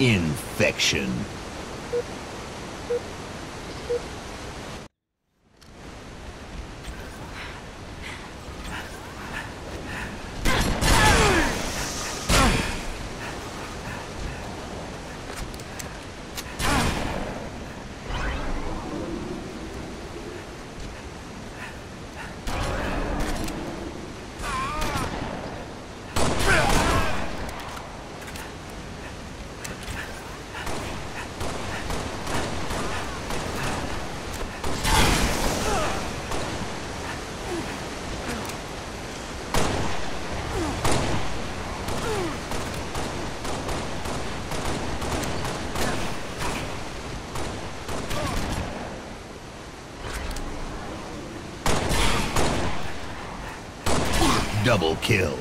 Infection. Double kill.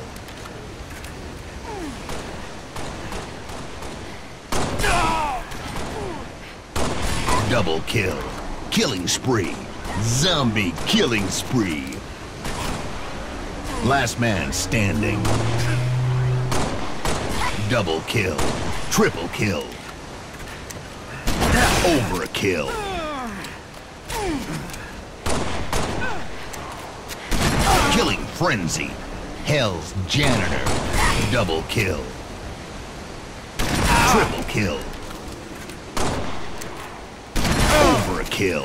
Double kill. Killing spree. Zombie killing spree. Last man standing. Double kill. Triple kill. Overkill. Killing frenzy. Hell's janitor. Double kill. Triple kill. Overkill.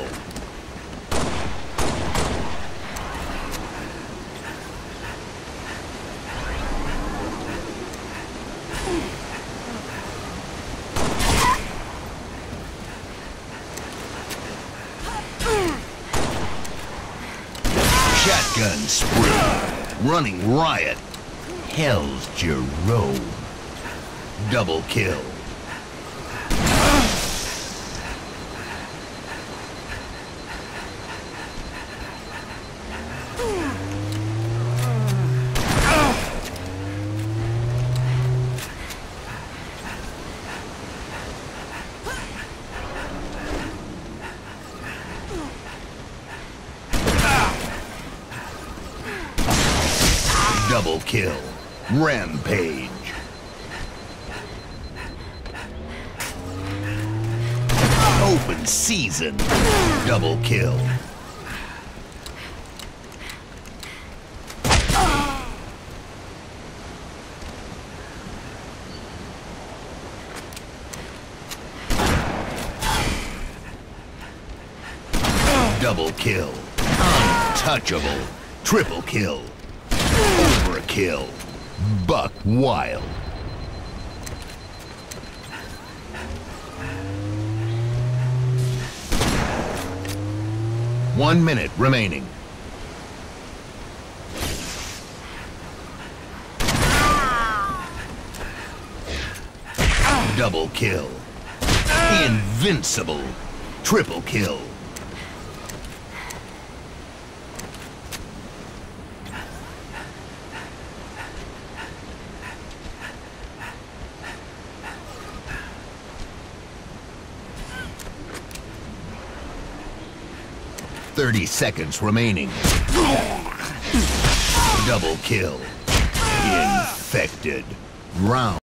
Shotgun spree. Running riot. Hell's Jerome. Double kill. Double kill. Rampage. Open season. Double kill. Double kill. Untouchable. Triple kill. Overkill. Buck wild. 1 minute remaining. Double kill. Invincible. Triple kill. "30 seconds remaining. Double kill. Infected. Round.